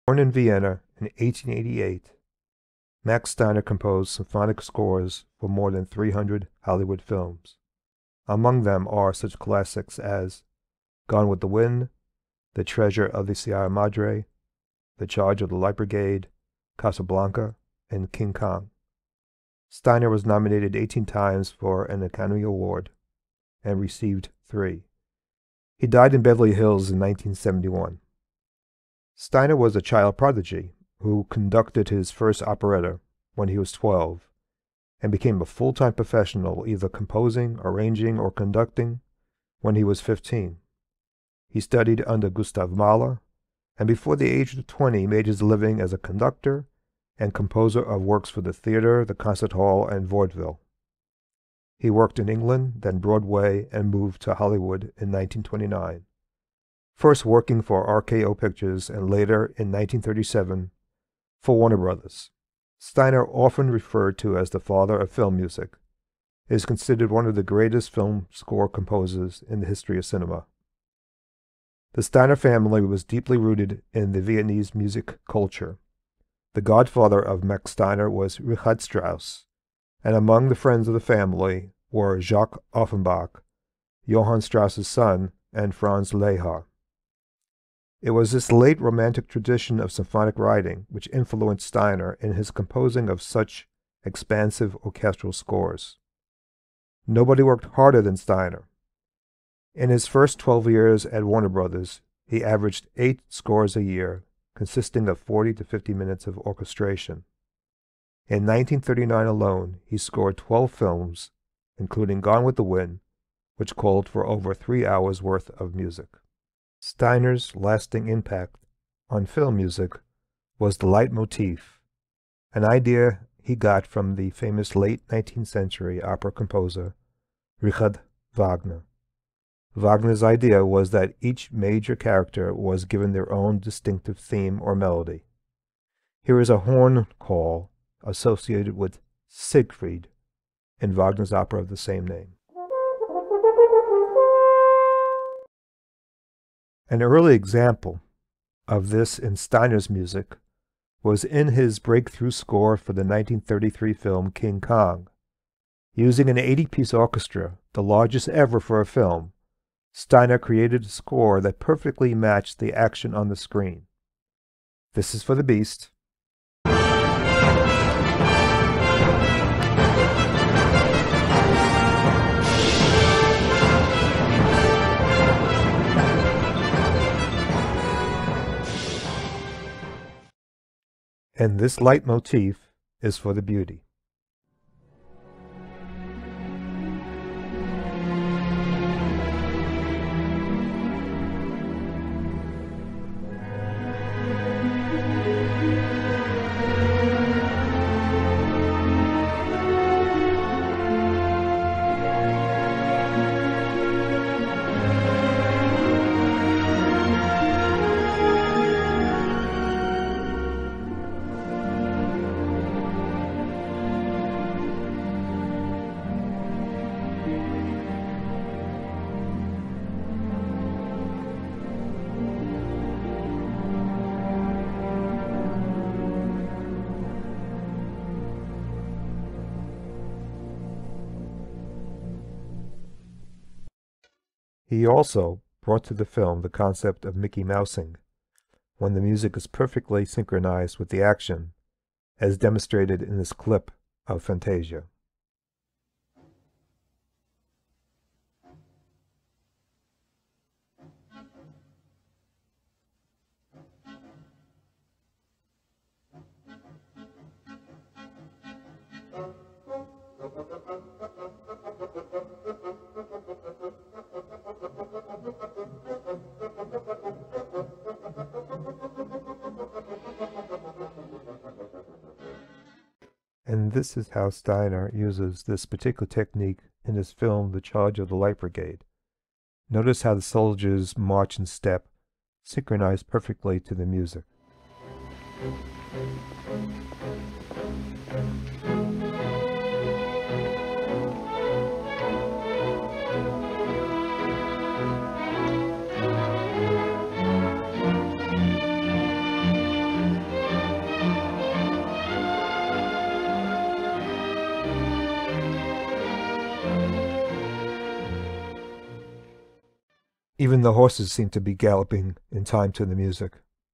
Born in Vienna in 1888, Max Steiner composed symphonic scores for more than 300 Hollywood films. Among them are such classics as Gone with the Wind, The Treasure of the Sierra Madre, The Charge of the Light Brigade, Casablanca, and King Kong. Steiner was nominated 18 times for an Academy Award and received 3. He died in Beverly Hills in 1971. Steiner was a child prodigy who conducted his first operetta when he was 12 and became a full-time professional, either composing, arranging, or conducting, when he was 15. He studied under Gustav Mahler, and before the age of 20 made his living as a conductor and composer of works for the theater, the concert hall, and vaudeville. He worked in England, then Broadway, and moved to Hollywood in 1929, first working for RKO Pictures and later, in 1937, for Warner Brothers. Steiner, often referred to as the father of film music, is considered one of the greatest film score composers in the history of cinema. The Steiner family was deeply rooted in the Viennese music culture. The godfather of Max Steiner was Richard Strauss, and among the friends of the family were Jacques Offenbach, Johann Strauss's son, and Franz Lehár. It was this late Romantic tradition of symphonic writing which influenced Steiner in his composing of such expansive orchestral scores. Nobody worked harder than Steiner. In his first 12 years at Warner Brothers, he averaged 8 scores a year, consisting of 40 to 50 minutes of orchestration. In 1939 alone, he scored 12 films, including Gone with the Wind, which called for over 3 hours' worth of music. Steiner's lasting impact on film music was the leitmotif, an idea he got from the famous late 19th century opera composer Richard Wagner. Wagner's idea was that each major character was given their own distinctive theme or melody. Here is a horn call associated with Siegfried in Wagner's opera of the same name. An early example of this in Steiner's music was in his breakthrough score for the 1933 film King Kong. Using an 80-piece orchestra, the largest ever for a film, Steiner created a score that perfectly matched the action on the screen. This is for the Beast. And this leitmotif is for the Beauty. He also brought to the film the concept of Mickey Mousing, when the music is perfectly synchronized with the action, as demonstrated in this clip of Fantasia. And this is how Steiner uses this particular technique in his film The Charge of the Light Brigade. Notice how the soldiers march in step, synchronized perfectly to the music. Even the horses seem to be galloping in time to the music.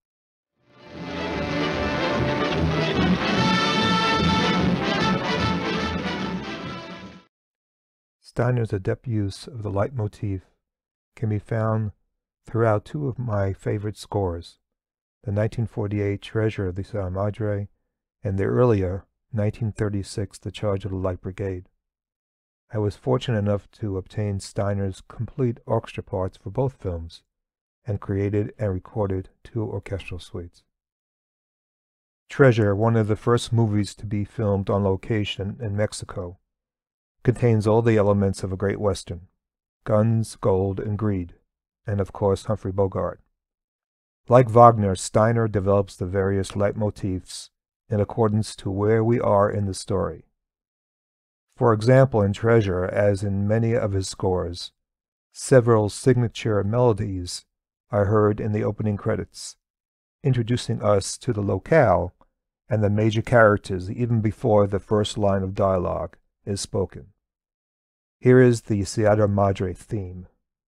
Steiner's adept use of the leitmotif can be found throughout two of my favorite scores, the 1948 Treasure of the Sierra Madre and the earlier 1936 The Charge of the Light Brigade. I was fortunate enough to obtain Steiner's complete orchestra parts for both films and created and recorded two orchestral suites. Treasure, one of the first movies to be filmed on location in Mexico, contains all the elements of a great Western: guns, gold, and greed, and of course Humphrey Bogart. Like Wagner, Steiner develops the various leitmotifs in accordance to where we are in the story. For example, in Treasure, as in many of his scores, several signature melodies are heard in the opening credits, introducing us to the locale and the major characters even before the first line of dialogue is spoken. Here is the Sierra Madre theme.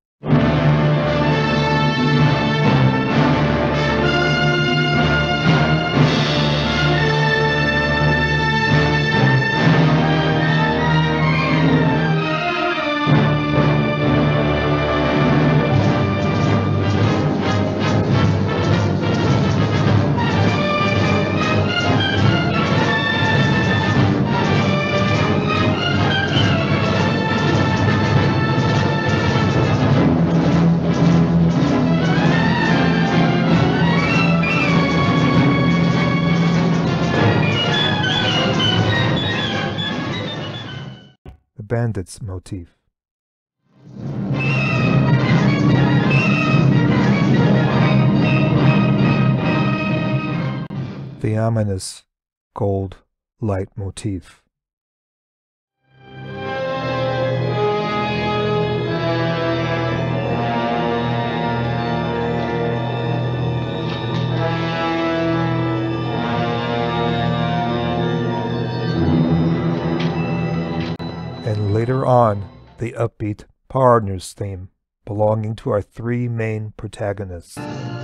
Bandits motif. The ominous gold light motif. And later on, the upbeat Partners theme, belonging to our three main protagonists.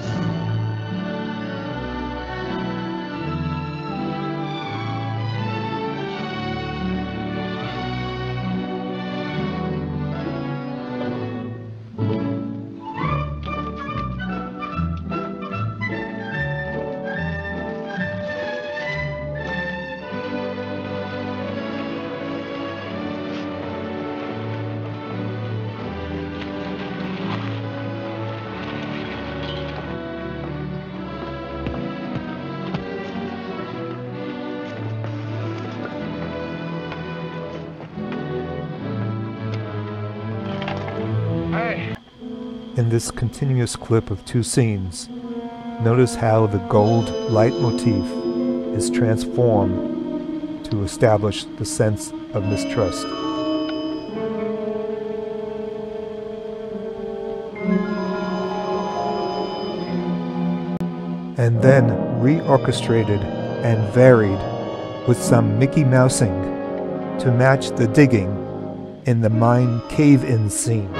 In this continuous clip of two scenes, notice how the gold light motif is transformed to establish the sense of mistrust. And then reorchestrated and varied with some Mickey Mousing to match the digging in the mine cave-in scene.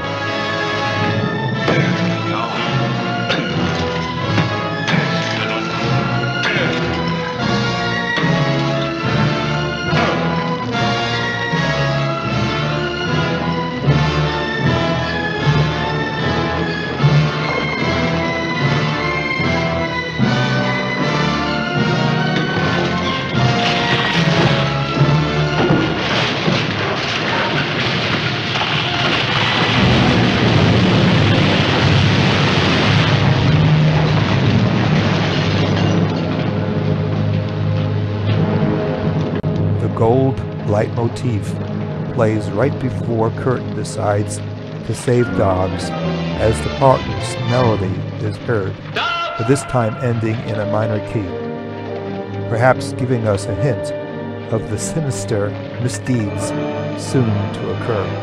Gold leitmotif plays right before Curtin decides to save Dobbs as the Partners melody is heard, but this time ending in a minor key, perhaps giving us a hint of the sinister misdeeds soon to occur.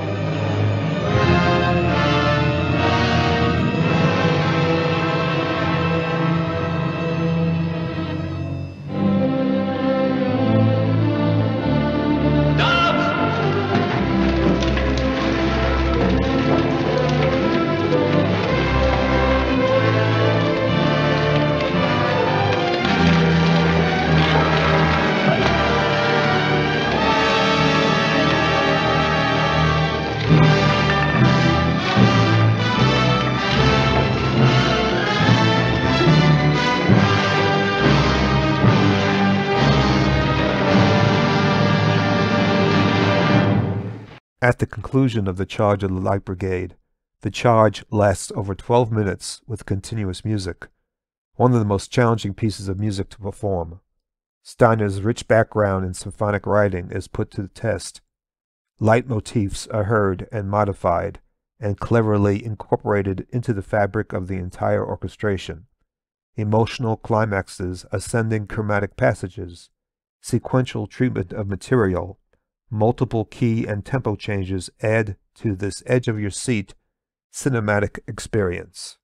At the conclusion of the charge of the Light Brigade, the charge lasts over 12 minutes with continuous music, one of the most challenging pieces of music to perform. Steiner's rich background in symphonic writing is put to the test. Leitmotifs are heard and modified, and cleverly incorporated into the fabric of the entire orchestration. Emotional climaxes, ascending chromatic passages, sequential treatment of material, multiple key and tempo changes add to this edge-of-your-seat cinematic experience.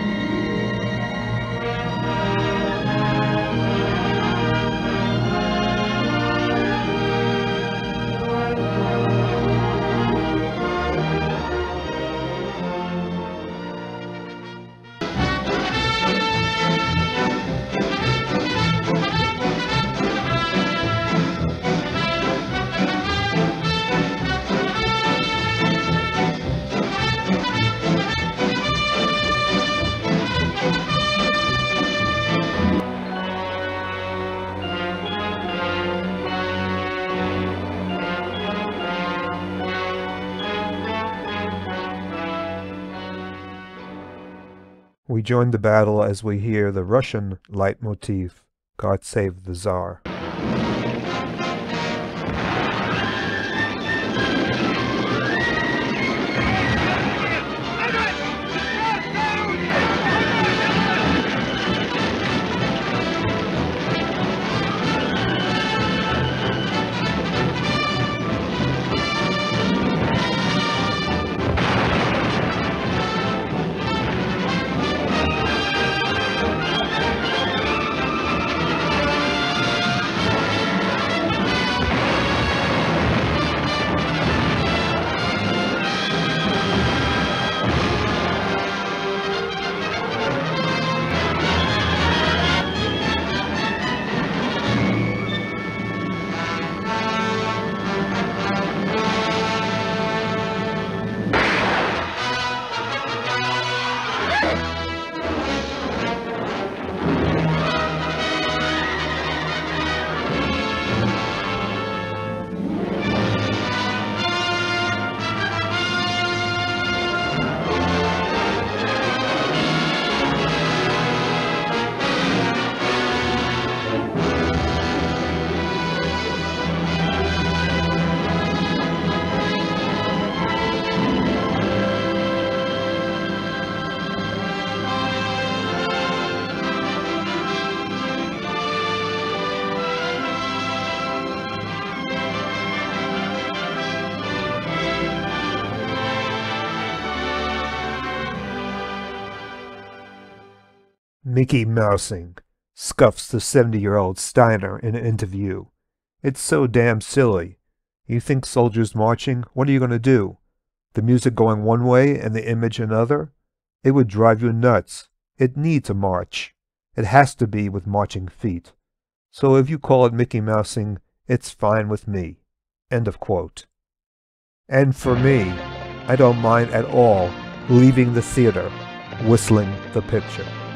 We join the battle as we hear the Russian leitmotif, God Save the Tsar. Mickey Mousing, scuffs the 70-year-old Steiner in an interview. It's so damn silly. You think soldiers marching, what are you going to do? The music going one way and the image another? It would drive you nuts. It needs a march. It has to be with marching feet. So if you call it Mickey Mousing, it's fine with me. End of quote. And for me, I don't mind at all leaving the theater, whistling the picture.